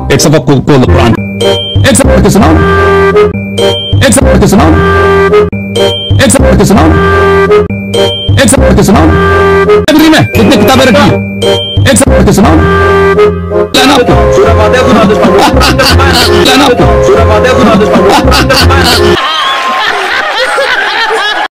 एक सबक को कुरान, एक सबक पढ़ के सुनाओ, एक सबक पढ़ के सुनाओ, एक सबक पढ़ के सुनाओ, एक सबक पढ़ के सुनाओ। लाइब्रेरी में कितनी किताबें रखी हैं, एक सबक पढ़ के सुनाओ। क्या नाम आपको?